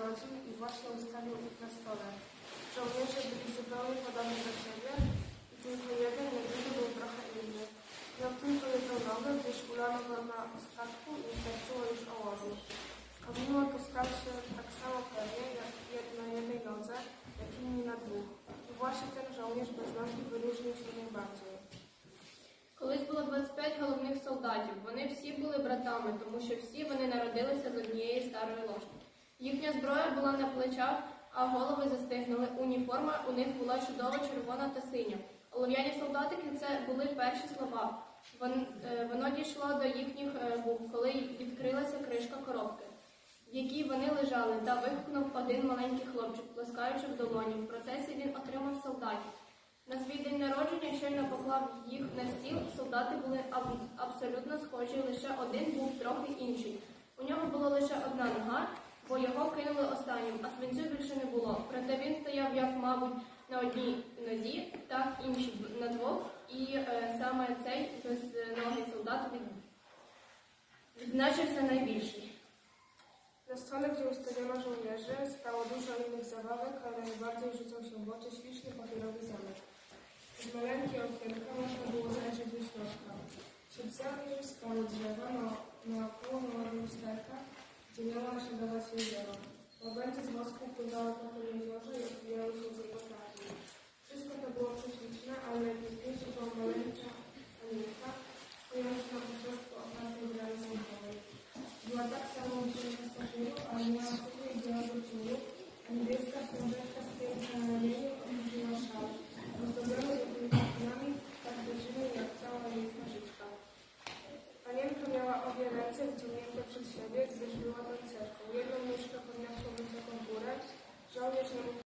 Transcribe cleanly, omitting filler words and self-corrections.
urodzin i właśnie ustawił ich na stole. Żołnierze byli zupełnie podobni do siebie i tylko jeden jedyny był trochę inny. Miał tylko jedną nogę, gdyż ulano go na ostatku i wystarczyło już ołowiu. A mimo to stał się tak samo pewnie na jednej nodze, jak inni na dwóch. I właśnie ten żołnierz bez nogi wyróżnił się najbardziej. Колись було 25 головних солдатів. Вони всі були братами, тому що всі вони народилися з однієї старої ложки. Їхня зброя була на плечах, а голови застигнули. Уніформа у них була чудова червона та синя. Олов'яні солдатики – це були перші слова. Воно дійшло до їхніх губ, коли відкрилася кришка коробки, в якій вони лежали, та вихкнув один маленький хлопчик, плескаючи в долоні. В процесі він отримав солдатів. На свій день народження щойно поклав їх на стіл, солдати були абсолютно схожі, лише один був трохи інший. У нього була лише одна нога, бо його кинули останнім, а свинцю більше не було. Проте він стояв, як, мабуть, на одній нозі, так інші на двох, і саме цей безногий солдат відзначився найбільший. Na stole, gdzie ustawiono żołnierzy, stało dużo innych zabawek, ale najbardziej rzucał się w oczy śliczny papierowy zamek. Z maleńkiej okienka można było zajrzeć do środka. Przed zamkiem stały drzewa, naokoło mała lusterka, gdzie miało naśladować jezioro. Łabędzie z wosku pływały po tym jeziorze i odbijały się z jego ptaki. Wszystko to było prześliczne, ale najpiękniejsze była maleńka Anielka, stojąca na początku otwartej bramy zamkowej. Była tak samo dziewczyna z papieru, ale miała suche i białego ciulu, a niebieska wstążeczka z piękna na ramieniu obliczyła szal, ozdobiony złotymi kwiatami, tak rodzimy jak cała jej twarzyczka. Panienka miała obie ręce wyciągnięte przed siebie, gdyż była tancerką. Jedną nóżkę podniosła wysoko w górę, żołnierz nie mógł